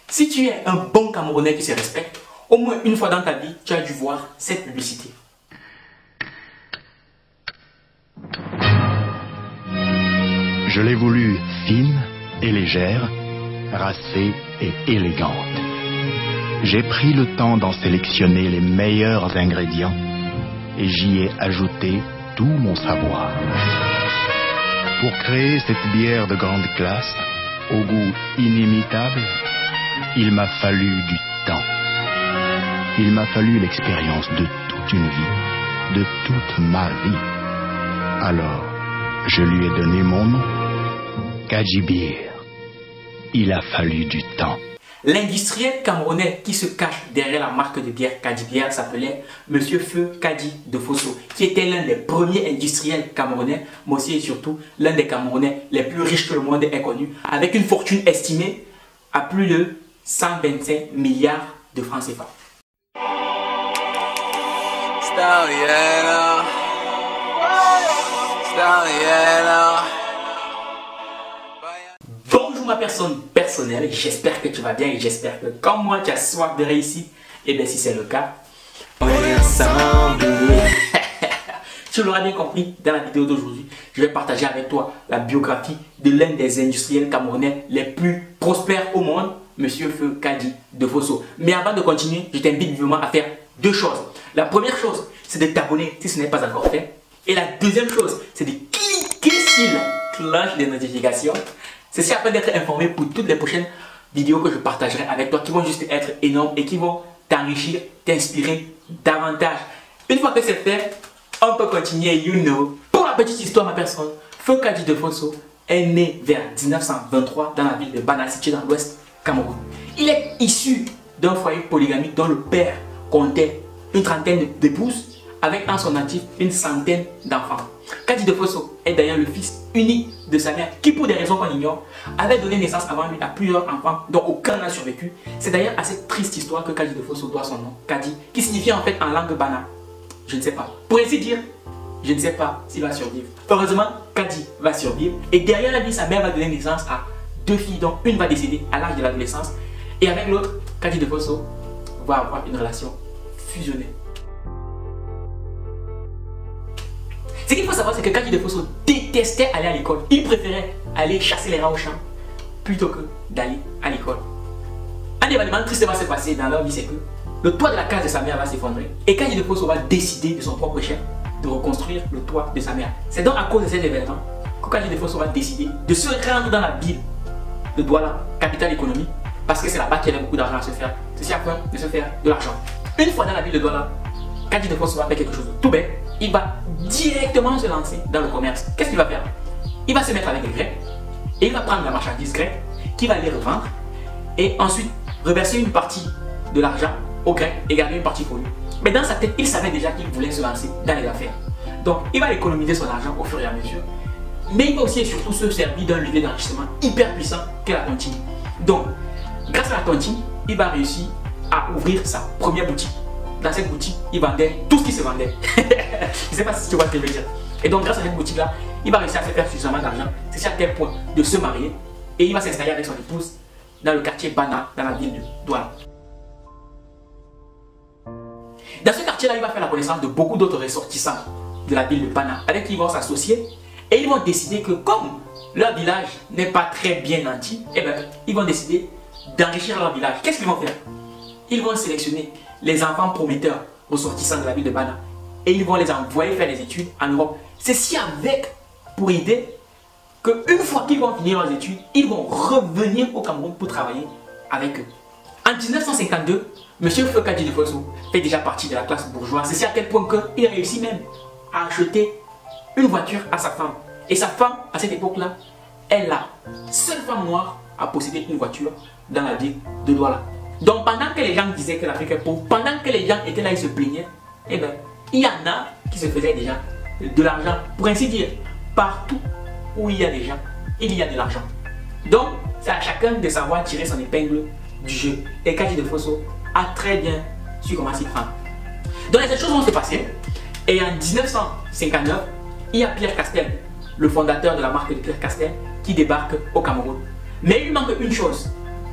Si tu es un bon Camerounais qui se respecte, au moins une fois dans ta vie, tu as dû voir cette publicité. Je l'ai voulu fine et légère, racée et élégante. J'ai pris le temps d'en sélectionner les meilleurs ingrédients et j'y ai ajouté tout mon savoir. Pour créer cette bière de grande classe, au goût inimitable, il m'a fallu du temps. Il m'a fallu l'expérience de toute une vie, de toute ma vie. Alors, je lui ai donné mon nom, Kadji Beer. Il a fallu du temps. L'industriel camerounais qui se cache derrière la marque de bière Kadji Beer s'appelait Monsieur Feu Kadji Defosso, qui était l'un des premiers industriels camerounais, mais aussi et surtout l'un des Camerounais les plus riches que le monde ait connu, avec une fortune estimée à plus de 125 milliards de francs CFA. Bonjour ma personne personnelle, j'espère que tu vas bien et j'espère que comme moi tu as soif de réussite. Et bien si c'est le cas, on est ensemble. Tu l'auras bien compris, dans la vidéo d'aujourd'hui, je vais partager avec toi la biographie de l'un des industriels camerounais les plus prospères au monde, Monsieur Feu Kadji Defosso. Mais avant de continuer, je t'invite vivement à faire deux choses. La première chose, c'est de t'abonner si ce n'est pas encore fait. Et la deuxième chose, c'est de cliquer sur la cloche de notification. Ceci afin d'être informé pour toutes les prochaines vidéos que je partagerai avec toi qui vont juste être énormes et qui vont t'enrichir, t'inspirer davantage. Une fois que c'est fait, on peut continuer, you know. Pour la petite histoire, ma personne, Feu Kadji Defosso est né vers 1923 dans la ville de Bana, située dans l'ouest Cameroun. Il est issu d'un foyer polygamique dont le père comptait une trentaine d'épouses avec en son actif une centaine d'enfants. Kadji Defosso est d'ailleurs le fils unique de sa mère qui, pour des raisons qu'on ignore, avait donné naissance avant lui à plusieurs enfants dont aucun n'a survécu. C'est d'ailleurs à cette triste histoire que Kadji Defosso doit son nom, Kadji, qui signifie en fait en langue bana. Je ne sais pas. Pour ainsi dire, je ne sais pas s'il va survivre. Heureusement, Kadji va survivre et derrière lui, sa mère va donner naissance à deux filles dont une va décéder à l'âge de l'adolescence et avec l'autre, Kadji Defosso va avoir une relation fusionnée. Ce qu'il faut savoir, c'est que Kadji Defosso détestait aller à l'école. Il préférait aller chasser les rats au champ plutôt que d'aller à l'école. Un événement triste va se passer dans leur vie, c'est que le toit de la case de sa mère va s'effondrer et Kadji Defosso va décider de son propre chef de reconstruire le toit de sa mère. C'est donc à cause de cet événement que Kadji Defosso va décider de se rendre dans la ville de Douala, capitale économique, parce que c'est là-bas qu'il y avait beaucoup d'argent à se faire. Ceci afin de se faire de l'argent. Une fois dans la ville de Douala, Kadji Defosso va faire quelque chose de tout bête. Il va directement se lancer dans le commerce. Qu'est-ce qu'il va faire? Il va se mettre avec les Grecs et il va prendre la marchandise grecque qu'il va les revendre et ensuite reverser une partie de l'argent aux Grecs et garder une partie pour lui. Mais dans sa tête, il savait déjà qu'il voulait se lancer dans les affaires. Donc, il va économiser son argent au fur et à mesure. Mais il va aussi et surtout se servir d'un levier d'enrichissement hyper puissant qu'est la tontine. Donc, grâce à la tontine, il va réussir à ouvrir sa première boutique. Dans cette boutique, il vendait tout ce qui se vendait. Je ne sais pas si tu vois ce que je veux dire. Et donc, grâce à cette boutique-là, il va réussir à se faire suffisamment d'argent. C'est à tel point de se marier. Et il va s'installer avec son épouse dans le quartier Bana, dans la ville de Douala. Dans ce quartier-là, il va faire la connaissance de beaucoup d'autres ressortissants de la ville de Bana, avec qui ils vont s'associer. Et ils vont décider que comme leur village n'est pas très bien nanti, eh ben, ils vont décider d'enrichir leur village. Qu'est-ce qu'ils vont faire? Ils vont sélectionner les enfants prometteurs ressortissants de la ville de Bana et ils vont les envoyer faire des études en Europe. Ceci avec pour idée qu'une fois qu'ils vont finir leurs études, ils vont revenir au Cameroun pour travailler avec eux. En 1952, M. Feu Kadji Defosso fait déjà partie de la classe bourgeoise. C'est à tel point qu'il réussit même à acheter une voiture à sa femme. Et sa femme, à cette époque-là, est la seule femme noire à posséder une voiture dans la ville de Douala. Donc pendant que les gens disaient que l'Afrique est pauvre, pendant que les gens étaient là, ils se plaignaient, eh bien, il y en a qui se faisaient déjà de l'argent. Pour ainsi dire, partout où il y a des gens, il y a de l'argent. Donc, c'est à chacun de savoir tirer son épingle du jeu. Et Kadji Defosso a très bien su comment s'y prendre. Donc, ces choses vont se passer. Et en 1959, il y a Pierre Castel, le fondateur de la marque de Pierre Castel, qui débarque au Cameroun. Mais il lui manque une chose.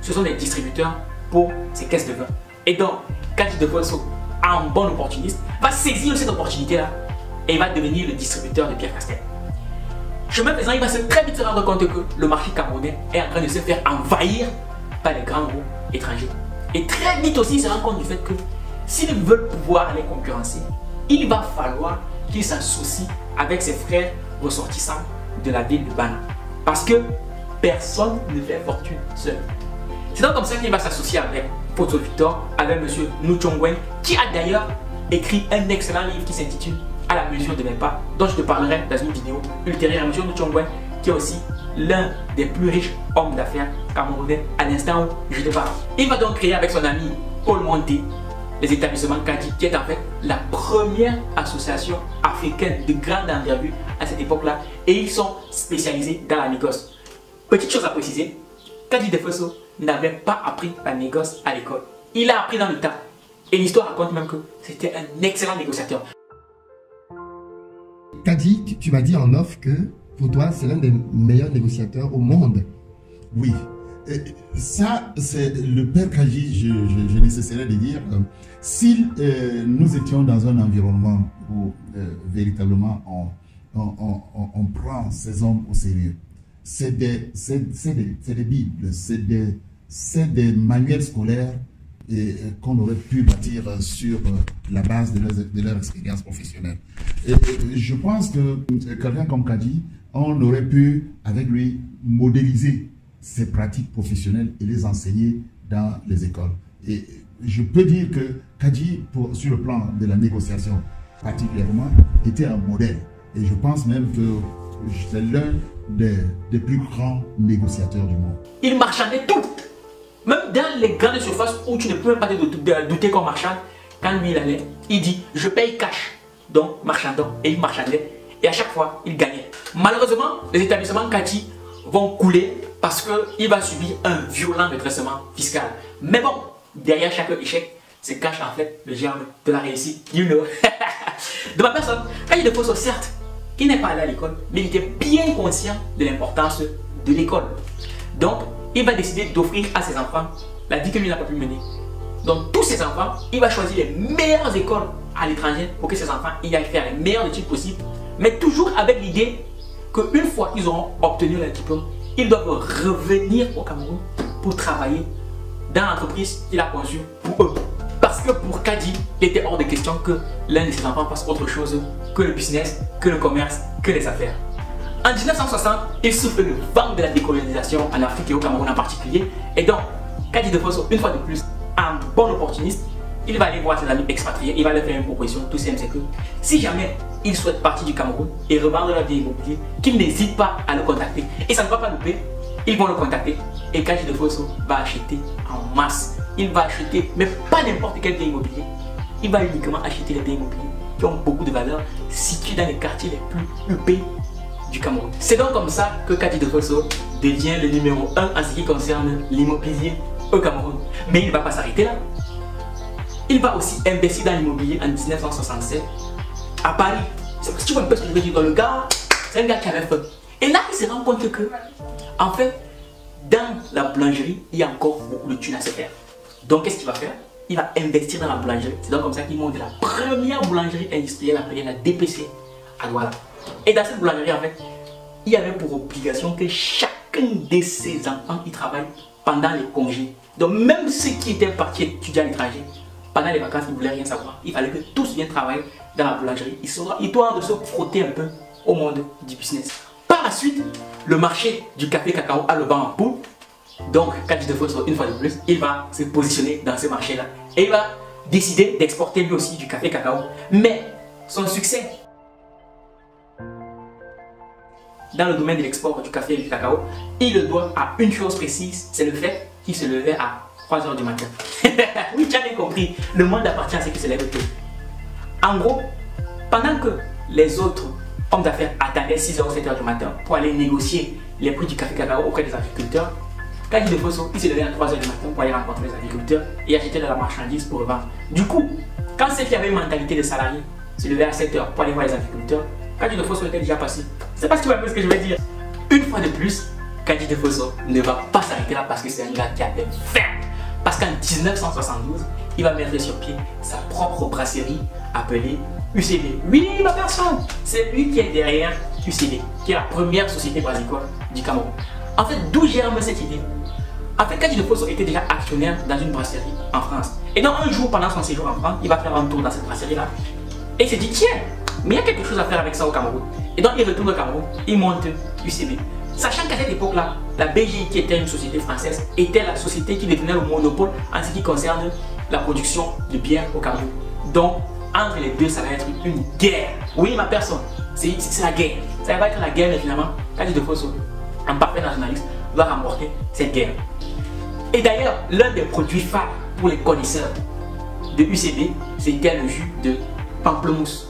ce sont des distributeurs pour ces caisses de vin. Et donc, Kadi de Fosso, un bon opportuniste, va saisir cette opportunité-là et il va devenir le distributeur de Pierre Castell. Chemin faisant, il va très vite se rendre compte que le marché camerounais est en train de se faire envahir par les grands groupes étrangers. Et très vite aussi, il se rend compte du fait que s'ils veulent pouvoir les concurrencer, il va falloir qu'il s'associe avec ses frères ressortissants de la ville de Bana. Parce que personne ne fait fortune seul. C'est donc comme ça qu'il va s'associer avec Poto Victor, avec M. Nuchongwen, qui a d'ailleurs écrit un excellent livre qui s'intitule À la mesure de mes pas, dont je te parlerai dans une vidéo ultérieure. M. Nuchongwen, qui est aussi l'un des plus riches hommes d'affaires camerounais à l'instant où je te parle. Il va donc créer avec son ami Paul Monté les établissements Kadi, qui est en fait la première association africaine de grande envergure à cette époque-là, et ils sont spécialisés dans la négoce. Petite chose à préciser, Kadi de Fosso n'avait pas appris la négoce à l'école. Il a appris dans le tas. Et l'histoire raconte même que c'était un excellent négociateur. Kadi, tu m'as dit en off que pour toi, c'est l'un des meilleurs négociateurs au monde. Oui. Et ça, c'est le père Kadi, je nécessaire de dire, si nous étions dans un environnement où véritablement on prend ces hommes au sérieux, c'est des bibles, c'est des manuels scolaires qu'on aurait pu bâtir sur la base de leur expérience professionnelle. Et je pense que quelqu'un comme Kadi, on aurait pu avec lui modéliser ses pratiques professionnelles et les enseigner dans les écoles. Et je peux dire que Kadi, sur le plan de la négociation particulièrement, était un modèle. Et je pense même que c'est l'un des plus grands négociateurs du monde. Il marchandait tout. Même dans les grandes surfaces où tu ne peux même pas te douter qu'on marchande, quand lui il allait, il dit je paye cash. Donc marchandant. Et il marchandait. Et à chaque fois, il gagnait. Malheureusement, les établissements Kadi vont couler parce qu'il va subir un violent redressement fiscal. Mais bon, derrière chaque échec, se cache en fait le germe de la réussite. You know. De ma personne, Kadi de Fosso, certes, il n'est pas allé à l'école, mais il était bien conscient de l'importance de l'école. Donc, il va décider d'offrir à ses enfants la vie que lui n'a pas pu mener. Donc, tous ses enfants, il va choisir les meilleures écoles à l'étranger pour que ses enfants y aillent faire les meilleures études possibles, mais toujours avec l'idée qu'une fois qu'ils auront obtenu leur diplôme, ils doivent revenir au Cameroun pour travailler dans l'entreprise qu'il a conçue pour eux. Parce que pour Kadi, il était hors de question que l'un de ses enfants fasse autre chose que le business, que le commerce, que les affaires. En 1960, il souffle le vent de la décolonisation en Afrique et au Cameroun en particulier. Et donc, Kadi de Fosso, une fois de plus, un bon opportuniste, il va aller voir ses amis expatriés, il va leur faire une proposition tout simple, c'est que si jamais ils souhaitent partir du Cameroun et revendre leur bien immobilier, qu'ils n'hésitent pas à le contacter. Et ça ne va pas louper, ils vont le contacter et Kadi de Fosso va acheter en masse. Il va acheter, mais pas n'importe quel bien immobilier. Il va uniquement acheter les biens immobiliers qui ont beaucoup de valeur, situés dans les quartiers les plus huppés du Cameroun. C'est donc comme ça que Kadi de Fosso devient le numéro 1 en ce qui concerne l'immobilier au Cameroun. Mais il ne va pas s'arrêter là. Il va aussi investir dans l'immobilier en 1967 à Paris. Tu vois un peu ce que je veux dire. Le gars, c'est un gars qui avait faim. Et là, il se rend compte que, en fait, dans la boulangerie, il y a encore beaucoup de thunes à se faire. Donc, qu'est-ce qu'il va faire? Il va investir dans la boulangerie. C'est donc comme ça qu'il monte la première boulangerie industrielle appelée la DPC à Douala. Et dans cette boulangerie, en fait, il y avait pour obligation que chacun de ses enfants y travaille pendant les congés. Donc, même ceux qui étaient partis étudier à l'étranger, pendant les vacances, ils ne voulaient rien savoir. Il fallait que tous viennent travailler dans la boulangerie. Ils doivent se frotter un peu au monde du business. Par la suite, le marché du café cacao a le vent en poupe. Donc, Kadi de Fosso, une fois de plus, il va se positionner dans ce marché-là. Et il va décider d'exporter lui aussi du café cacao. Mais son succès dans le domaine de l'export du café et du cacao, il le doit à une chose précise, c'est le fait qu'il se levait à 3 h du matin. Oui, tu as bien compris, le monde appartient à ceux qui se lèvent tôt. En gros, pendant que les autres hommes d'affaires attendaient 6 h ou 7 h du matin pour aller négocier les prix du café cacao auprès des agriculteurs, Kadi de Fosso, il se levait à 3 h du matin pour aller rencontrer les agriculteurs et acheter de la marchandise pour revendre. Du coup, quand ceux qui avaient une mentalité de salarié se levaient à 7 h pour aller voir les agriculteurs, Kadi de Fosso était déjà passé. C'est pas ce que tu vois ce que je veux dire. Une fois de plus, Kandji Defosso ne va pas s'arrêter là parce que c'est un gars qui a des fermes. Parce qu'en 1972, il va mettre sur pied sa propre brasserie appelée UCB. Oui, ma personne, c'est lui qui est derrière UCB, qui est la première société brassicole du Cameroun. En fait, d'où germe cette idée? En fait, Kandji Defosso était déjà actionnaire dans une brasserie en France. Et donc un jour, pendant son séjour en France, il va faire un tour dans cette brasserie-là. Et il s'est dit, tiens, mais il y a quelque chose à faire avec ça au Cameroun. Et donc il retourne au Cameroun, il monte UCB. Sachant qu'à cette époque-là, la BGI, qui était une société française, était la société qui détenait le monopole en ce qui concerne la production de bière au Cameroun. Donc, entre les deux, ça va être une guerre. Oui, ma personne, c'est la guerre. Ça va être la guerre, mais finalement, Kandji Defosso, un parfait nationaliste, va remporter cette guerre. Et d'ailleurs, l'un des produits phares pour les connaisseurs de UCB, c'était le jus de pamplemousse.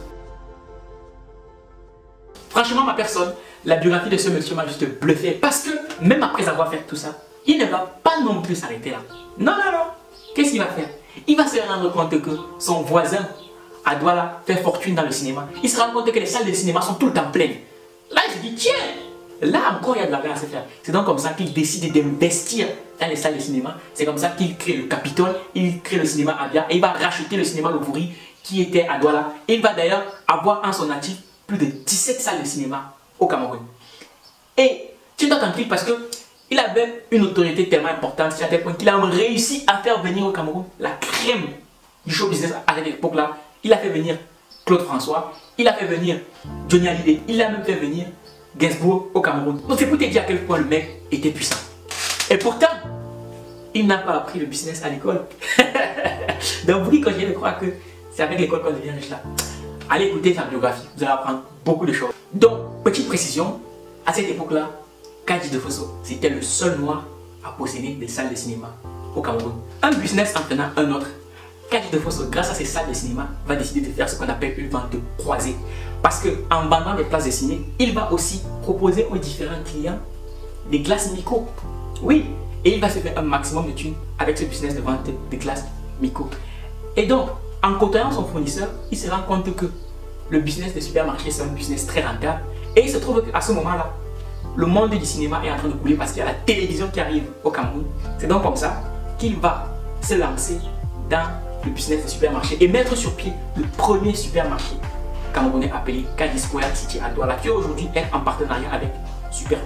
Franchement, ma personne, la biographie de ce monsieur m'a juste bluffé parce que même après avoir fait tout ça, il ne va pas non plus s'arrêter là. Non, non, non. Qu'est-ce qu'il va faire? Il va se rendre compte que son voisin à Douala fait fortune dans le cinéma. Il se rend compte que les salles de cinéma sont tout le temps pleines. Là, il se dit, tiens, là encore, il y a de l'argent à se faire. C'est donc comme ça qu'il décide d'investir dans les salles de cinéma. C'est comme ça qu'il crée le Capitole, il crée le cinéma Abia et il va racheter le cinéma Lovouri qui était à Douala. Et il va d'ailleurs avoir en son actif plus de 17 salles de cinéma au Cameroun. Et tu dois tranquille parce qu'il avait une autorité tellement importante à tel point qu'il a réussi à faire venir au Cameroun la crème du show business à cette époque-là. Il a fait venir Claude François, il a fait venir Johnny Hallyday, il a même fait venir Gainsbourg au Cameroun. Donc c'est pour te dire à quel point le mec était puissant. Et pourtant, il n'a pas appris le business à l'école. Donc vous dites quand je viens de croire que c'est avec l'école qu'on devient riche là. Allez écouter sa biographie, vous allez apprendre beaucoup de choses. Donc, petite précision, à cette époque-là, Kandji Defosso, c'était le seul noir à posséder des salles de cinéma au Cameroun. Un business entraînant un autre. Kandji Defosso, grâce à ces salles de cinéma, va décider de faire ce qu'on appelle une vente croisée. Parce qu'en vendant des places de ciné, il va aussi proposer aux différents clients des glaces Miko. Oui, et il va se faire un maximum de thunes avec ce business de vente de glaces Miko. Et donc, en côtoyant son fournisseur, il se rend compte que le business des supermarchés, c'est un business très rentable. Et il se trouve qu'à ce moment-là, le monde du cinéma est en train de couler parce qu'il y a la télévision qui arrive au Cameroun. C'est donc comme ça qu'il va se lancer dans le business des supermarchés et mettre sur pied le premier supermarché camerounais appelé Kandji Square City à Douala, qui aujourd'hui est en partenariat avec Super.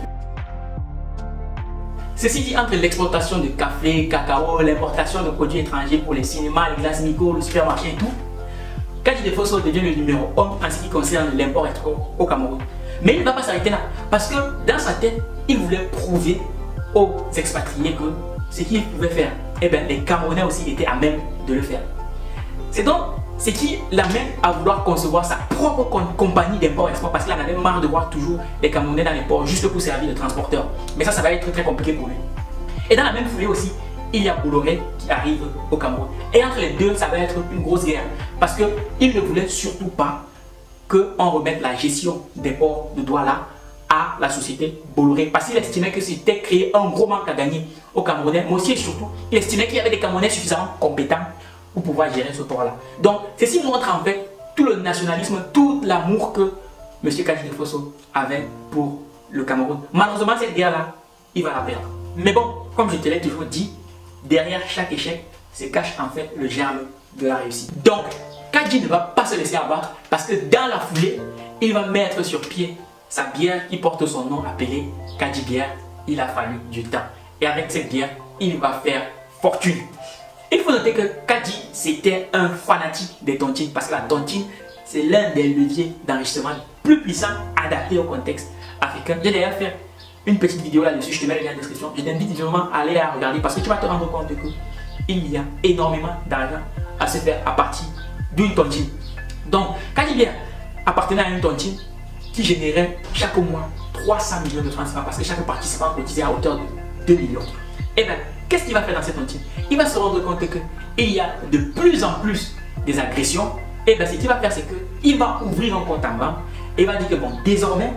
Ceci dit, entre l'exportation de café, cacao, l'importation de produits étrangers pour les cinémas, les glaces Miko, le supermarché et tout, Kandji Defosso devient le numéro 1 en ce qui concerne l'import-export au Cameroun. Mais il ne va pas s'arrêter là, parce que dans sa tête, il voulait prouver aux expatriés que ce qu'il pouvait faire, eh bien, les Camerounais aussi étaient à même de le faire. C'est donc ce qui l'amène à vouloir concevoir sa propre compagnie d'import-export parce qu'il en avait marre de voir toujours les Camerounais dans les ports juste pour servir de transporteur. Mais ça va être très compliqué pour lui. Et dans la même foulée aussi, il y a Bolloré qui arrive au Cameroun. Et entre les deux, ça va être une grosse guerre parce qu'il ne voulait surtout pas qu'on remette la gestion des ports de Douala à la société Bolloré parce qu'il estimait que c'était créer un gros manque à gagner aux Camerounais, mais aussi et surtout, il estimait qu'il y avait des Camerounais suffisamment compétents pour pouvoir gérer ce port-là. Donc, ceci montre en fait tout le nationalisme, tout l'amour que M. Kandji Defosso avait pour le Cameroun. Malheureusement, cette guerre-là, il va la perdre. Mais bon, comme je te l'ai toujours dit, derrière chaque échec se cache en fait le germe de la réussite. Donc, Kandji ne va pas se laisser abattre parce que dans la foulée, il va mettre sur pied sa bière qui porte son nom appelée Kandji Bière. Il a fallu du temps. Et avec cette bière, il va faire fortune. Il faut noter que Kandji, c'était un fanatique des tontines parce que la tontine, c'est l'un des leviers d'enrichissement plus puissants adaptés au contexte africain. J'ai d'ailleurs fait une petite vidéo là-dessus, je te mets le lien dans la description. Je t'invite vraiment à aller la regarder parce que tu vas te rendre compte qu'il y a énormément d'argent à se faire à partir d'une tontine. Donc, Kandji Bière appartenait à une tontine qui générait chaque mois 300 millions de francs CFA parce que chaque participant cotisait à hauteur de 2 millions. Et bien, qu'est-ce qu'il va faire dans cette tontine? Il va se rendre compte qu'il y a de plus en plus des agressions. Et bien, ce qu'il va faire, c'est qu'il va ouvrir un compte en banque et il va dire que bon, désormais,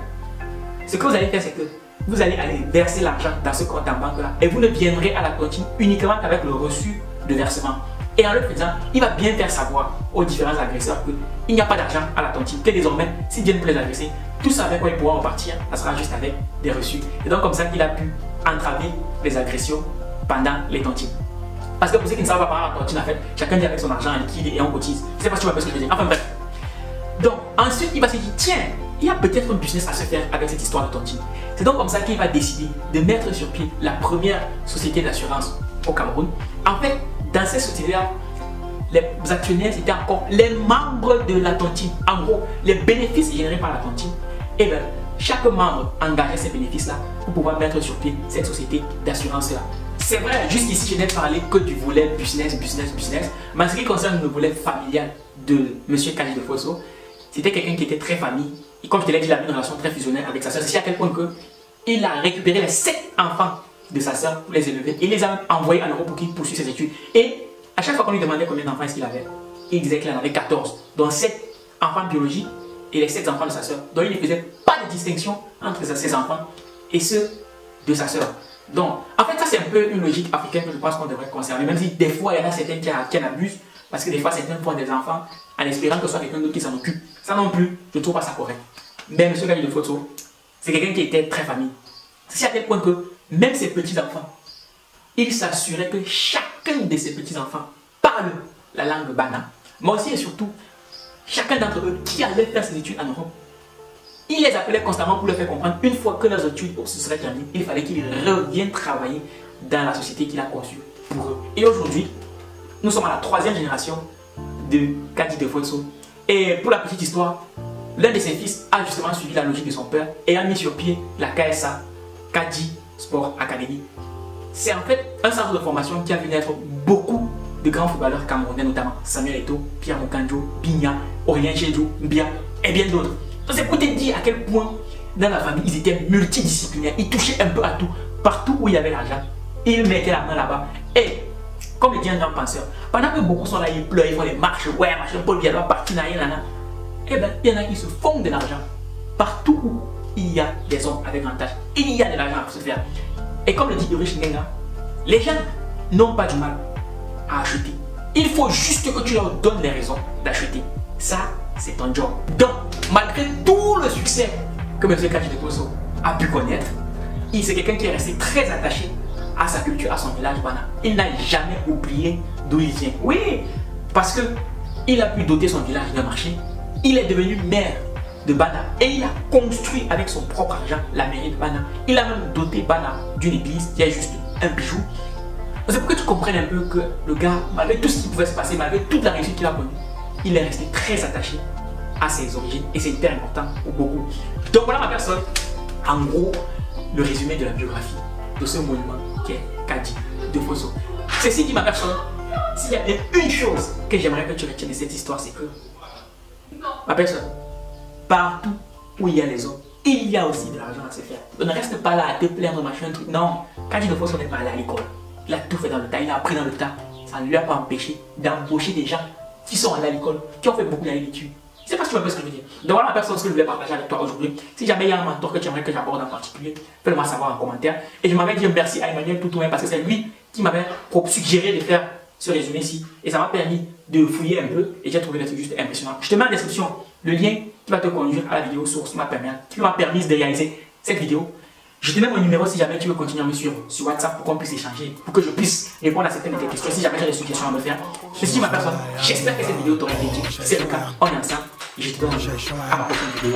ce que vous allez faire, c'est que vous allez aller verser l'argent dans ce compte en banque là et vous ne viendrez à la tontine uniquement qu'avec le reçu de versement. Et en le faisant, il va bien faire savoir aux différents agresseurs qu'il n'y a pas d'argent à la tontine, que désormais, s'ils viennent pour les agresser, tout ça avec quoi il pourra repartir, ça sera juste avec des reçus. Et donc comme ça qu'il a pu entraver les agressions pendant les tontines. Parce que pour ceux qui ne savent pas par la tontine, en fait, chacun vient avec son argent liquide et on cotise. Je ne sais pas si tu vois ce que je veux dire. Enfin bref. Donc ensuite, il va se dire, tiens, il y a peut-être un business à se faire avec cette histoire de tontine. C'est donc comme ça qu'il va décider de mettre sur pied la première société d'assurance au Cameroun. En fait, dans cette société-là, les actionnaires, c'était encore les membres de la tontine. En gros, les bénéfices générés par la tontine, et bien, chaque membre engageait ces bénéfices-là pour pouvoir mettre sur pied cette société d'assurance-là. C'est vrai, jusqu'ici, je n'ai parlé que du volet business. Mais en ce qui concerne le volet familial de M. Kandji Defosso, c'était quelqu'un qui était très famille. Et comme je te l'ai dit, il avait une relation très fusionnelle avec sa soeur. C'est à quel point qu'il a récupéré les 7 enfants de sa soeur pour les élever. Il les a envoyés en Europe pour qu'ils poursuivent ses études. Et à chaque fois qu'on lui demandait combien d'enfants est-ce qu'il avait, il disait qu'il en avait 14. Donc 7 enfants biologiques et les 7 enfants de sa soeur. Donc il ne faisait pas de distinction entre ses enfants et ceux de sa soeur. Donc en fait ça c'est un peu une logique africaine que je pense qu'on devrait conserver. Même si des fois il y en a certains qui en abusent. Parce que des fois certains font des enfants en espérant que ce soit quelqu'un d'autre qui s'en occupe. Ça non plus, je ne trouve pas ça correct. Mais M. Kandji Defosso, c'est quelqu'un qui était très famille. C'est à tel point que même ses petits-enfants, il s'assurait que chacun de ses petits-enfants parle la langue bana. Mais aussi et surtout, chacun d'entre eux qui allait faire ses études en Europe, il les appelait constamment pour leur faire comprendre une fois que leurs études se seraient terminées, il fallait qu'ils reviennent travailler dans la société qu'il a conçue pour eux. Et aujourd'hui, nous sommes à la 3e génération de Kandji Defosso. Et pour la petite histoire, l'un de ses fils a justement suivi la logique de son père et a mis sur pied la KSA, Kandji Sport Academy. C'est en fait un centre de formation qui a vu naître beaucoup de grands footballeurs camerounais, notamment Samuel Eto'o, Pierre Moukandjo, Bigna, Aurélien Djedjo, Mbia et bien d'autres. Donc c'est pour te dire à quel point dans la famille ils étaient multidisciplinaires, ils touchaient un peu à tout, partout où il y avait l'argent, ils mettaient la main là-bas. Et comme le dit un grand penseur, pendant que beaucoup sont là, ils pleurent, ils font des marches, ouais, machin, Paul Biya doit partir, eh bien, il y en a qui se font de l'argent. Partout où il y a des hommes avec un tâche, il y a de l'argent à se faire. Et comme le dit Ulrich Ngenga, les gens n'ont pas du mal à acheter. Il faut juste que tu leur donnes les raisons d'acheter. Ça, c'est ton job. Donc, malgré tout le succès que M. Kandji Defosso a pu connaître, c'est quelqu'un qui est resté très attaché à sa culture, à son village Bana. Il n'a jamais oublié d'où il vient. Oui, parce que il a pu doter son village d'un marché. Il est devenu maire de Bana et il a construit avec son propre argent la mairie de Bana. Il a même doté Bana d'une église qui est juste un bijou. C'est pour que tu comprennes un peu que le gars, malgré tout ce qui pouvait se passer, malgré toute la réussite qu'il a connue, il est resté très attaché à ses origines et c'est hyper important pour beaucoup. Donc voilà ma personne, en gros, le résumé de la biographie de ce monument qui est Kandji Defosso. Ceci dit ma personne, s'il y a une chose que j'aimerais que tu retiennes de cette histoire, c'est que ma personne, partout où il y a les hommes, il y a aussi de l'argent à se faire. Donc ne reste pas là à te plaindre, machin, un truc. Non, Kandji Defosso n'est pas allé à l'école. Il a tout fait dans le tas, il a appris dans le tas. Ça ne lui a pas empêché d'embaucher des gens qui sont allés à l'école, qui ont fait beaucoup d'années d'études. Je ne sais pas si tu vois ce que je veux dire. Donc voilà la personne que je voulais partager avec toi aujourd'hui. Si jamais il y a un mentor que tu aimerais que j'aborde en particulier, fais-le moi savoir en commentaire. Et je m'avais dit merci à Emmanuel Toutouin parce que c'est lui qui m'avait suggéré de faire ce résumé-ci. Et ça m'a permis de fouiller un peu et j'ai trouvé des trucs juste impressionnants. Je te mets en description le lien qui va te conduire à la vidéo source qui m'a permis de réaliser cette vidéo. Je te mets mon numéro si jamais tu veux continuer à me suivre sur WhatsApp pour qu'on puisse échanger, pour que je puisse répondre à certaines de tes questions si jamais j'ai des suggestions à me faire. Ceci ma personne, j'espère que cette vidéo t'aura été utile. C'est le cas, on est ensemble et je te donne à ma prochaine vidéo.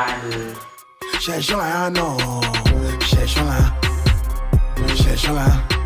Cherchons là, non, cherchons là.